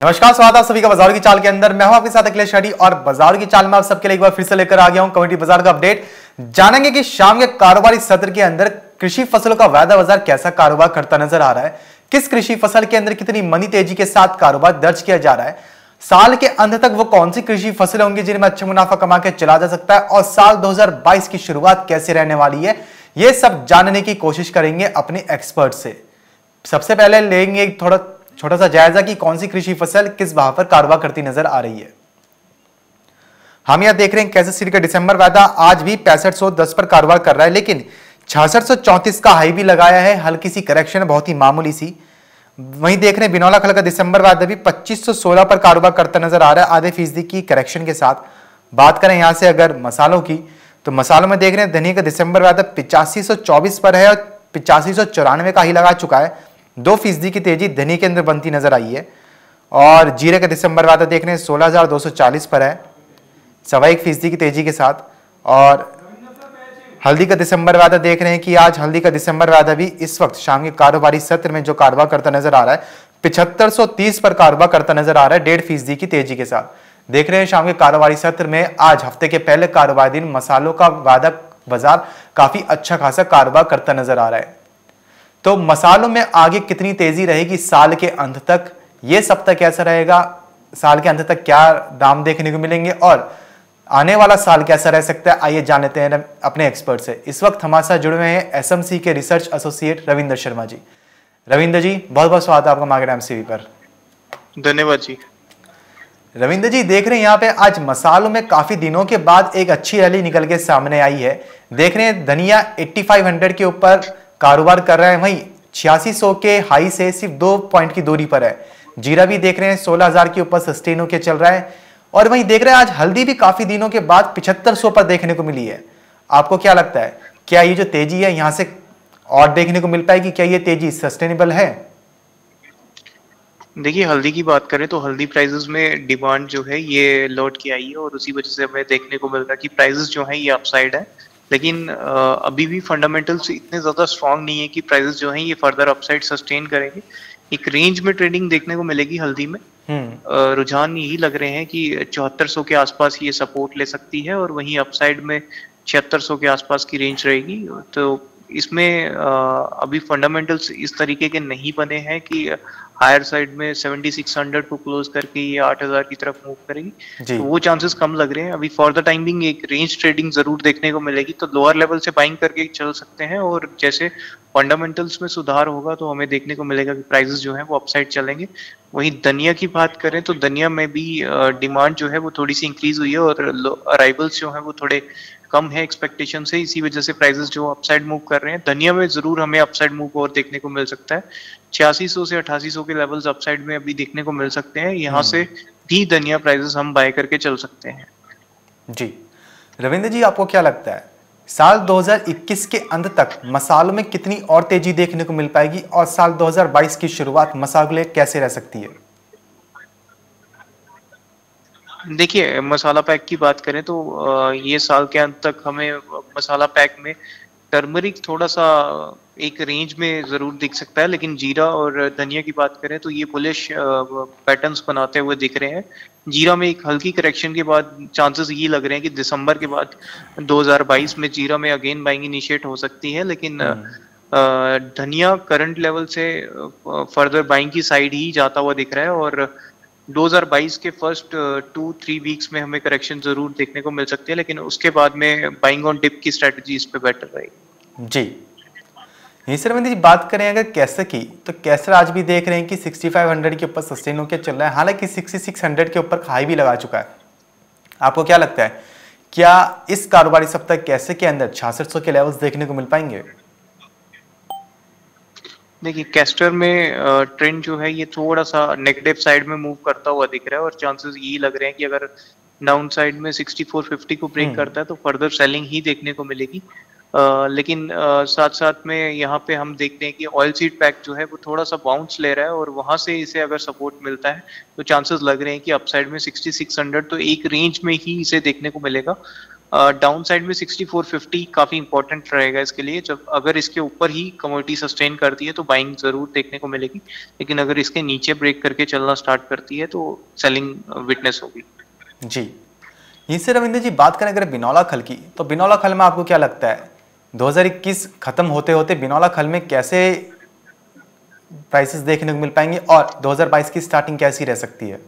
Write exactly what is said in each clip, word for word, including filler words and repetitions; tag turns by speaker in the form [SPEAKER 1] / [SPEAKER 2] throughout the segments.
[SPEAKER 1] नमस्कार, स्वागत है आप सभी का बाजार की चाल के अंदर। मैं हूं आपके साथ अखिलेश शेट्टी और बाजार की चाल में आप सबके लिए एक बार फिर से लेकर आ गया हूं कमेटी बाजार का अपडेट। जानेंगे कि शाम के कारोबारी सत्र के अंदर कृषि फसलों का वायदा बाजार कैसा कारोबार करता नजर आ रहा है, किस कृषि फसल के अंदर कितनी मनी तेजी के साथ कारोबार दर्ज किया जा रहा है, साल के अंत तक वो कौन सी कृषि फसलें होंगी जिनमें अच्छा मुनाफा कमा के चला जा सकता है और साल दो हजार बाईस की शुरुआत कैसे रहने वाली है, ये सब जानने की कोशिश करेंगे अपने एक्सपर्ट से। सबसे पहले लेंगे थोड़ा छोटा सा जायजा कि कौन सी कृषि फसल किस भाव पर कारोबार करती नजर आ रही है। हम यहां देख रहे हैं कैसे सीड का दिसंबर वायदा आज भी पैंसठ सौ दस पर कारोबार कर रहा है, लेकिन छियासठ सौ चौंतीस का हाई भी लगाया है, हल्की सी करेक्शन बहुत ही मामूली सी। वहीं देख रहे हैं बिनौला खल का दिसंबर वायदा भी पच्चीस सौ सोलह पर कारोबार करता नजर आ रहा है, आधे फीसदी की करेक्शन के साथ। बात करें यहां से अगर मसालों की, तो मसालों में देख रहे हैं धनिया का दिसंबर वायदा पिचासी सौ चौबीस पर है और पिचासी सौ चौरानवे का ही लगा चुका है, दो फीसदी की तेजी धनिया के अंदर बनती नजर आई है। और जीरे का दिसंबर वायदा देख रहे हैं सोलह हजार दो सौ चालीस पर है, सवा एक फीसदी की तेजी के साथ। और हल्दी का दिसंबर वायदा देख रहे हैं कि आज हल्दी का दिसंबर वायदा भी इस वक्त शाम के कारोबारी सत्र में जो कारोबार करता नजर आ रहा है पिछहत्तर सौ तीस पर कारोबार करता नजर आ रहा है, डेढ़ फीसदी की तेजी के साथ। देख रहे हैं शाम के कारोबारी सत्र में आज हफ्ते के पहले कारोबारी दिन मसालों का वायदा बाजार काफी अच्छा खासा कारोबार करता नजर आ रहा है। तो मसालों में आगे कितनी तेजी रहेगी साल के अंत तक, यह सप्ताह कैसा रहेगा, साल के अंत तक क्या दाम देखने को मिलेंगे और आने वाला साल कैसा रह सकता है, आइए जान लेते हैं अपने एक्सपर्ट से। इस वक्त हमारे साथ जुड़े हुए हैं एसएमसी के रिसर्च एसोसिएट रविंद्र शर्मा जी। रविंद्र जी, बहुत बहुत स्वागत है आपका मार्केट एमसीवी पर। धन्यवाद जी। रविंद्र जी, देख रहे हैं यहाँ पे आज मसालों में काफी दिनों के बाद एक अच्छी रैली निकल के सामने आई है। देख रहे हैं धनिया पचासी सौ के ऊपर कारोबार कर रहा है, वहीं छियासी सौ के हाई से सिर्फ दो पॉइंट की दूरी पर है। जीरा भी देख रहे हैं सोलह हजार के ऊपर सस्टेन होकर चल रहा है। और वहीं देख रहे हैं आज हल्दी भी काफी दिनों के बाद पिछहत्तर सौ पर देखने को मिली है। आपको क्या लगता है, क्या ये जो तेजी है यहां से और देखने को मिल पाएगी, क्या ये तेजी सस्टेनेबल है?
[SPEAKER 2] देखिए, हल्दी की बात करें तो हल्दी प्राइसेस में डिमांड जो है ये लौट के आई है और उसी वजह से हमें देखने को मिल रहा है कि प्राइसेस जो है ये अपसाइड है, लेकिन अभी भी फंडामेंटल्स इतने ज़्यादा स्ट्रांग नहीं है कि प्राइसेस जो हैं ये फर्दर अपसाइड सस्टेन करेंगे। एक रेंज में ट्रेडिंग देखने को मिलेगी हल्दी में। रुझान यही लग रहे हैं कि चौहत्तर सौ के आसपास ये सपोर्ट ले सकती है और वहीं अपसाइड में छिहत्तर सौ के आसपास की रेंज रहेगी। तो इसमें अभी फंडामेंटल्स इस तरीके के नहीं बने हैं कि हायर साइड में छिहत्तर सौ को क्लोज करके ये आठ हजार की तरफ मूव करेगी, तो वो चांसेस कम लग रहे हैं। अभी फॉर द टाइम बिंग एक रेंज ट्रेडिंग जरूर देखने को मिलेगी, तो लोअर लेवल से बाइंग करके चल सकते हैं और जैसे फंडामेंटल्स में सुधार होगा तो हमें देखने को मिलेगा कि प्राइसेस जो है वो अपसाइड चलेंगे। वहीं धनिया की बात करें तो धनिया में भी डिमांड जो है वो थोड़ी सी इंक्रीज हुई है और अराइवल्स जो है वो थोड़े कम है एक्सपेक्टेशन से, इसी वजह से प्राइसेस जो अपसाइड मूव कर रहे हैं। धनिया में जरूर हमें अपसाइड मूव और देखने को मिल सकता है, छियासी सौ से अठासी सौ के लेवल्स अपसाइड में अभी देखने को मिल सकते हैं। यहाँ से भी धनिया प्राइसेस हम बाय करके चल सकते हैं।
[SPEAKER 1] जी रविंद्र जी, आपको क्या लगता है साल दो हजार इक्कीस के अंत तक मसालों में कितनी और तेजी देखने को मिल पाएगी और साल दो हजार बाईस की शुरुआत मसालों के लिए कैसे रह सकती है?
[SPEAKER 2] देखिए, मसाला पैक की बात करें तो ये साल के अंत तक हमें मसाला पैक में टर्मरिक थोड़ा सा एक रेंज में जरूर दिख सकता है, लेकिन जीरा और धनिया की बात करें तो ये बुलिश पैटर्न्स बनाते हुए दिख रहे हैं। जीरा में एक हल्की करेक्शन के बाद चांसेस ये लग रहे हैं कि दिसंबर के बाद दो हजार बाईस में जीरा में अगेन बाइंग इनिशिएट हो सकती है, लेकिन धनिया करंट लेवल से फर्दर बाइंग की साइड ही जाता हुआ दिख रहा है और दो हजार बाईस के फर्स्ट टू थ्री वीक्स में हमें करेक्शन जरूर देखने को मिल सकती है, लेकिन उसके बाद में बाइंग ऑन डिप की स्ट्रेटजी इस पे बेटर रहेगी।
[SPEAKER 1] जी यही सर, रविंद्र जी बात करें अगर कैसर की, तो कैसर आज भी देख रहे हैं कि पैंसठ सौ के ऊपर सस्टेन होकर चल रहा है, हालांकि छियासठ सौ के ऊपर हाई भी लगा चुका है। आपको क्या लगता है, क्या इस कारोबारी सप्ताह कैसर के अंदर छियासठ सौ के लेवल्स देखने को मिल पाएंगे?
[SPEAKER 2] देखिए, कैस्टर में ट्रेंड जो है ये थोड़ा सा नेगेटिव साइड में मूव करता हुआ दिख रहा है और चांसेस यही लग रहे हैं कि अगर डाउन साइड में चौंसठ सौ पचास को ब्रेक करता है तो फर्दर सेलिंग ही देखने को मिलेगी। Uh, लेकिन uh, साथ साथ में यहाँ पे हम देखते हैं कि ऑयल सीड पैक जो है वो थोड़ा सा बाउंस ले रहा है और वहां से इसे अगर सपोर्ट मिलता है तो चांसेस लग रहे हैं कि अपसाइड में छियासठ सौ तो एक रेंज में ही इसे देखने को मिलेगा। डाउन साइड में सिक्सटी फोर फिफ्टी काफी इंपॉर्टेंट रहेगा इसके लिए। जब अगर इसके ऊपर ही कमोडिटी सस्टेन करती है तो बाइंग जरूर देखने को मिलेगी, लेकिन अगर इसके नीचे ब्रेक करके चलना स्टार्ट करती है तो सेलिंग विटनेस होगी।
[SPEAKER 1] जी, इससे रविंद्र जी बात करें अगर बिनौला खल की, तो बिनौला खल में आपको क्या लगता है दो हज़ार इक्कीस खत्म होते होते बिनौला खल में कैसे प्राइसेस देखने को मिल पाएंगे और दो हज़ार बाईस की स्टार्टिंग कैसी रह सकती है?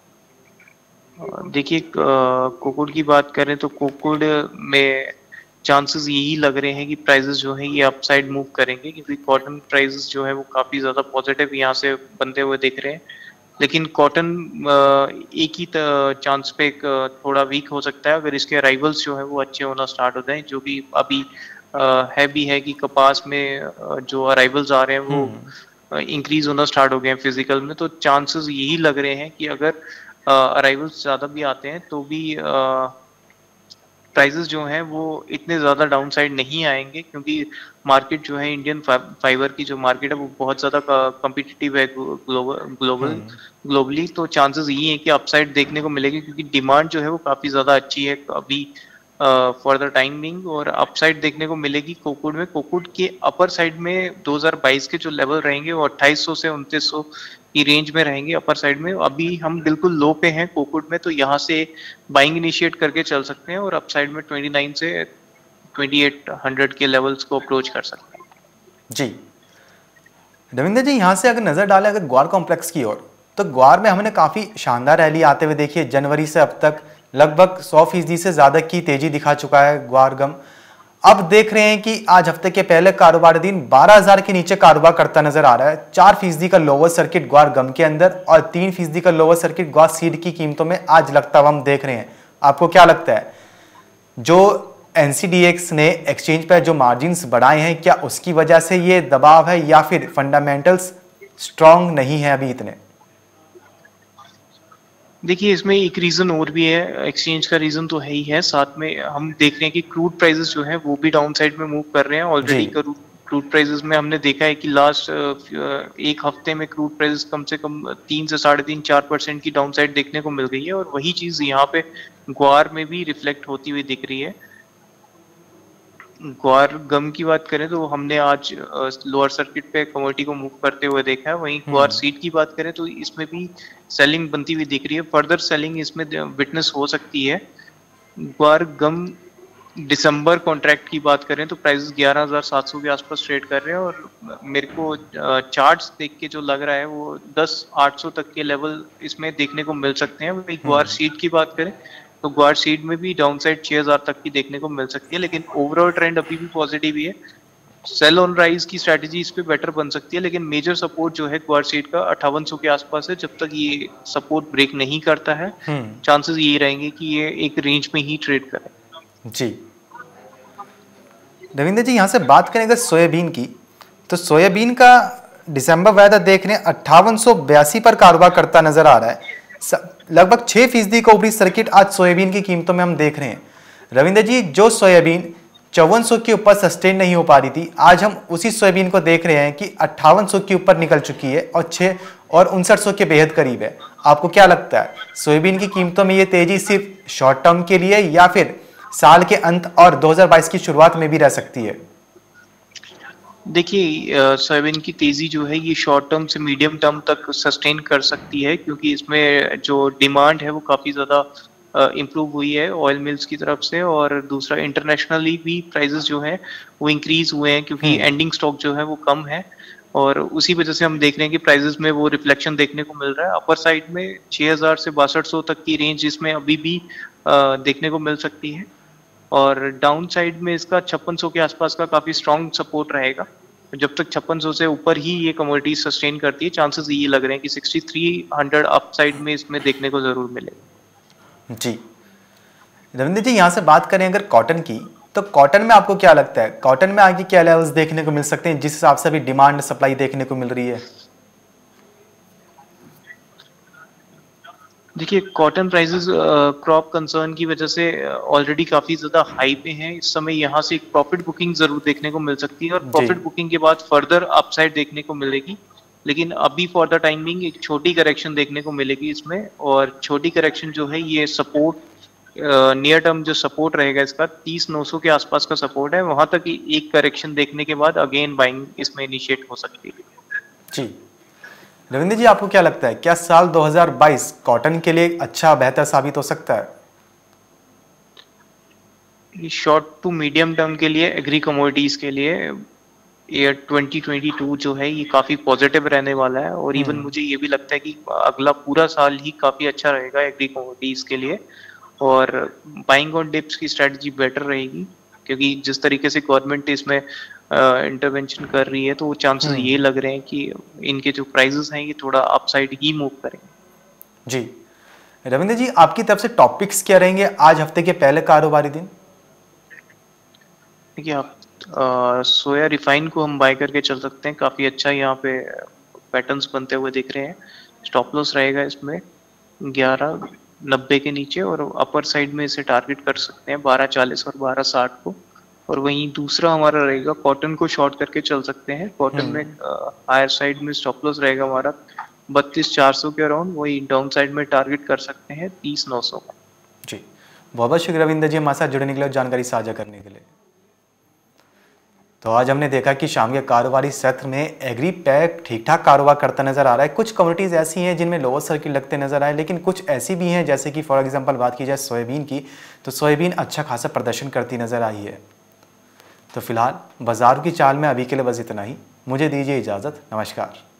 [SPEAKER 2] देखिए, कोकोड की बात करें तो कोकोड में चांसेस यही लग रहे हैं कि प्राइसेस जो है ये अपसाइड मूव करेंगे, क्योंकि कॉटन प्राइसेस जो है वो काफी ज्यादा पॉजिटिव यहाँ से बनते हुए दिख रहे हैं। लेकिन कॉटन एक ही चांस पे एक थोड़ा वीक हो सकता है अगर इसके अराइवल्स जो है वो अच्छे होना स्टार्ट हो जाए, जो कि अभी है भी है कि कपास में जो अराइवल्स आ रहे हैं वो इंक्रीज होना स्टार्ट हो गए हैं फिजिकल में। तो चांसेस यही लग रहे हैं कि अगर अराइवल्स ज़्यादा भी आते हैं तो भी प्राइसेस जो हैं वो इतने ज़्यादा डाउन साइड नहीं आएंगे, क्योंकि मार्केट जो है इंडियन फाइबर की जो मार्केट है वो बहुत ज़्यादा कॉम्पिटिटिव है ग्लोबल ग्लोबल ग्लोबली। तो चांसेस यही है कि अपसाइड देखने को मिलेगी, क्योंकि डिमांड जो है वो काफ़ी ज़्यादा अच्छी है अभी फॉर द टाइम बिंग, और अपसाइड देखने को मिलेगी कोकोड में। कोकोड के अपर साइड में दो हज़ार बाईस के जो लेवल रहेंगे वो अट्ठाईस सौ से उनतीस सौ की रेंज में रहेंगे अपर साइड में। अभी हम बिल्कुल लो पे हैं कोकोड में, तो यहाँ से बाइंग इनिशिएट करके चल सकते हैं और अपसाइड में उनतीस से अट्ठाईस सौ के लेवल्स को अप्रोच कर सकते हैं।
[SPEAKER 1] जी रविंद्र जी, यहाँ से अगर नजर डालें अगर ग्वार कॉम्प्लेक्स की ओर, तो ग्वार में हमने काफी शानदार रैली आते हुए देखी है। जनवरी से अब तक लगभग सौ फीसदी से ज्यादा की तेजी दिखा चुका है ग्वार गम। अब देख रहे हैं कि आज हफ्ते के पहले कारोबार दिन बारह हज़ार के नीचे कारोबार करता नजर आ रहा है। चार फीसदी का लोअर सर्किट ग्वार गम के अंदर और तीन फीसदी का लोअर सर्किट ग्वार सीड की कीमतों में आज लगता हुआ हम देख रहे हैं। आपको क्या लगता है जो एनसीडीएक्स ने एक्सचेंज पर जो मार्जिन्स बढ़ाए हैं, क्या उसकी वजह से ये दबाव है या फिर फंडामेंटल्स स्ट्रांग नहीं है अभी इतने?
[SPEAKER 2] देखिए, इसमें एक रीजन और भी है, एक्सचेंज का रीजन तो है ही है, साथ में हम देख रहे हैं कि क्रूड प्राइसेस जो है वो भी डाउन साइड में मूव कर रहे हैं ऑलरेडी। क्रूड प्राइसेस में हमने देखा है कि लास्ट एक हफ्ते में क्रूड प्राइसेस कम से कम तीन से साढ़े तीन चार परसेंट की डाउन साइड देखने को मिल गई है, और वही चीज यहाँ पे ग्वार में भी रिफ्लेक्ट होती हुई दिख रही है। ग्वार गम की बात करें तो हमने आज लोअर सर्किट पे कमोडिटी को मूव करते हुए देखा है। वहीं ग्वार सीड की बात करें तो इसमें भी सेलिंग बनती हुई दिख रही है, फर्दर सेलिंग इसमें विटनेस हो सकती है। ग्वार गम दिसंबर कॉन्ट्रैक्ट की बात करें तो प्राइस ग्यारह हज़ार सात सौ के आसपास ट्रेड कर रहे हैं, और मेरे को चार्ट्स देख के जो लग रहा है वो दस आठ सौ तक के लेवल इसमें देखने को मिल सकते हैं। वहीं ग्वार सीड की बात करें तो ग्वार सीड में भी डाउन साइड छह हज़ार तक की देखने को मिल सकती है, लेकिन ओवरऑल ट्रेंड अभी भी पॉजिटिव ही है। सेल ऑन राइज की स्ट्रेटजी इस पे बेटर बन सकती है, लेकिन मेजर सपोर्ट जो है ग्वार सीड का अट्ठावन सौ के आसपास है। जब तक ये सपोर्ट ब्रेक नहीं करता है चांसेस यही रहेंगे कि ये एक रेंज में ही ट्रेड करे।
[SPEAKER 1] जी रविंद्र जी, यहाँ से बात करें अगर सोयाबीन की, तो सोयाबीन का दिसंबर वायदा देख रहे हैं अट्ठावन सौ बयासी पर कारोबार करता नजर आ रहा है। लगभग छह फीसदी का ऊपरी सर्किट आज सोयाबीन की कीमतों में हम देख रहे हैं। रविंद्र जी, जो सोयाबीन चौवन सौ के ऊपर सस्टेन नहीं हो पा रही थी, आज हम उसी सोयाबीन को देख रहे हैं कि अट्ठावन सौ के ऊपर निकल चुकी है और छह और उनसठ सौ के बेहद करीब है। आपको क्या लगता है सोयाबीन की कीमतों में ये तेजी सिर्फ शॉर्ट टर्म के लिए या फिर साल के अंत और दो हज़ार बाईस की शुरुआत में भी रह सकती है?
[SPEAKER 2] देखिए, सोयाबीन की तेजी जो है ये शॉर्ट टर्म से मीडियम टर्म तक सस्टेन कर सकती है, क्योंकि इसमें जो डिमांड है वो काफी ज्यादा इम्प्रूव हुई है ऑयल मिल्स की तरफ से, और दूसरा इंटरनेशनली भी प्राइसेस जो है वो इंक्रीज हुए हैं, क्योंकि एंडिंग स्टॉक जो है वो कम है, और उसी वजह से हम देख रहे हैं कि प्राइसेस में वो रिफ्लेक्शन देखने को मिल रहा है। अपर साइड में छह हज़ार से बासठ सौ तक की रेंज इसमें अभी भी देखने को मिल सकती है, और डाउन साइड में इसका छप्पन सौ के आसपास का काफी स्ट्रॉन्ग सपोर्ट रहेगा। जब तक छप्पन सौ से ऊपर ही ये कमोडिटी सस्टेन करती है, चांसेस ये लग रहे हैं कि sixty three hundred up side में इसमें देखने को जरूर मिलेगा।
[SPEAKER 1] जी रविंद्र जी, यहाँ से बात करें अगर कॉटन की, तो कॉटन में आपको क्या लगता है कॉटन में आगे क्या लेवल्स देखने को मिल सकते हैं जिस हिसाब से अभी डिमांड सप्लाई देखने को मिल रही है?
[SPEAKER 2] देखिए, कॉटन प्राइसेस क्रॉप कंसर्न की वजह से ऑलरेडी काफी ज्यादा हाई पे हैं इस समय। यहाँ से एक प्रॉफिट बुकिंग जरूर देखने को मिल सकती है, और प्रॉफिट बुकिंग के बाद फर्दर अपसाइड देखने को मिलेगी, लेकिन अभी फॉर द टाइमिंग एक छोटी करेक्शन देखने को मिलेगी इसमें, और छोटी करेक्शन जो है ये सपोर्ट नियर टर्म जो सपोर्ट रहेगा इसका तीस नौ सौ के आसपास का सपोर्ट है, वहां तक एक करेक्शन देखने के बाद अगेन बाइंग इसमें इनिशिएट हो सकती है।
[SPEAKER 1] जी रविंद्र जी, आपको क्या लगता है, क्या साल दो हज़ार बाईस कॉटन के लिए अच्छा बेहतर साबित हो सकता है?
[SPEAKER 2] शॉर्ट टू मीडियम टर्म के लिए एग्री कमोडिटीज के लिए ये ट्वेंटी ट्वेंटी टू जो है ये काफी पॉजिटिव रहने वाला है, और इवन मुझे ये भी लगता है कि अगला पूरा साल ही काफी अच्छा रहेगा एग्री कमोडिटीज के लिए, और बाइंग ऑन डिप्स की स्ट्रेटजी बेटर रहेगी, क्योंकि जिस तरीके से गवर्नमेंट इसमें इंटरवेंशन uh, कर रही है तो चांसेस ये लग रहे हैं कि इनके जो प्राइसेस हैं ये थोड़ा अपसाइड ही मूव करेंगे।
[SPEAKER 1] जी रविंद्र जी, आपकी तरफ से टॉपिक्स क्या रहेंगे आज हफ्ते के पहले कारोबारी दिन?
[SPEAKER 2] देखिए, आप सोया रिफाइन को हम बाय करके चल सकते हैं, काफी अच्छा यहाँ पे पैटर्न्स बनते हुए दिख रहे हैं। स्टॉप लॉस रहेगा इसमें ग्यारह नब्बे के नीचे, और अपर साइड में इसे टारगेट कर सकते हैं बारह चालीस और बारह साठ को। और वहीं दूसरा हमारा रहेगा कॉटन को शॉर्ट करके चल सकते हैं। कॉटन में हायर साइड में स्टॉप लॉस रहेगा हमारा बत्तीस चार सौ के अराउंड, वही डाउन साइड में टारगेट कर सकते हैं तीस नौ सौ का।
[SPEAKER 1] जी बहुत बहुत शुक्रिया रविंद्र जी हमारे साथ जुड़ने के लिए, जानकारी साझा करने के लिए। तो आज हमने देखा कि शाम के कारोबारी सत्र में एग्री पैक ठीक ठाक कारोबार करता नजर आ रहा है। कुछ कम्युनिटीज ऐसी हैं जिनमें लोअर सर्किट लगते नजर आए, लेकिन कुछ ऐसी भी हैं जैसे कि फॉर एग्जांपल बात की जाए सोयाबीन की, तो सोयाबीन अच्छा खासा प्रदर्शन करती नजर आई है। तो फिलहाल बाजार की चाल में अभी के लिए बस इतना ही, मुझे दीजिए इजाज़त, नमस्कार।